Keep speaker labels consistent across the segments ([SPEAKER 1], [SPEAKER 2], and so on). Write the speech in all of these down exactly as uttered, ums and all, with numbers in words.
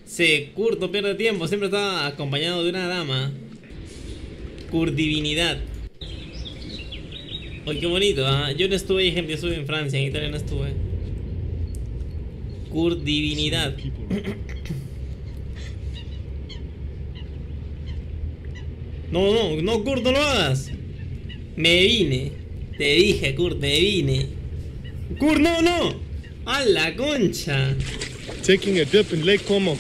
[SPEAKER 1] Sí, Kurt no pierde tiempo, siempre está acompañado de una dama. Kurt divinidad. Oye, qué bonito, ¿ah? Yo no estuve ahí, gente, yo estuve en Francia, en Italia no estuve. Kurt divinidad. No, no, no, Kurt, no lo hagas. Me vine. Te dije, Kurt, me vine. Kurt, no, no. A la concha.
[SPEAKER 2] Taking a dip in Lake Como.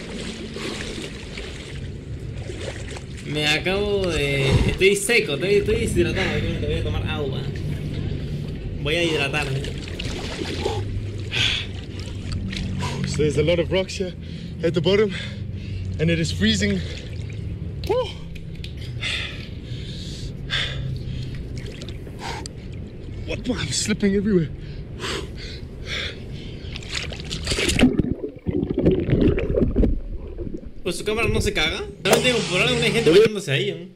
[SPEAKER 1] Me acabo de... Estoy seco, estoy, estoy deshidratado. Te voy a tomar agua. Voy a hidratarme.
[SPEAKER 2] So there's a lot of rocks here at the bottom, and it is freezing. Woo. What? I'm slipping everywhere.
[SPEAKER 1] Pues su cámara no se caga. Realmente por ahora hay gente bañándose ahí, ¿no?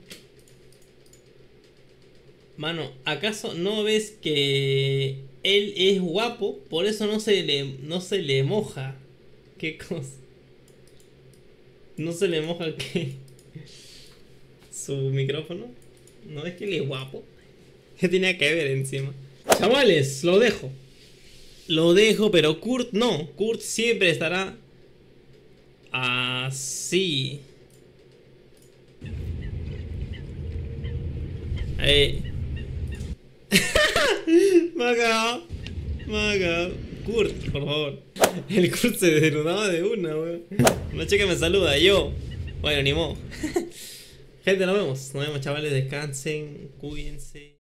[SPEAKER 1] Mano, ¿acaso no ves que él es guapo? Por eso no se le, no se le moja. ¿Qué cosa? ¿No se le moja qué? ¿Su micrófono? ¿No es que él es guapo? ¿Qué tenía que ver encima? Chavales, lo dejo. Lo dejo, pero Kurt no. Kurt siempre estará así. Eh. Me ha cagado. Me ha cagado. Kurt, por favor. El Kurt se desnudaba de una, weón. Una chica me saluda, yo. Bueno, ni modo. Gente, nos vemos. Nos vemos, chavales. Descansen. Cuídense.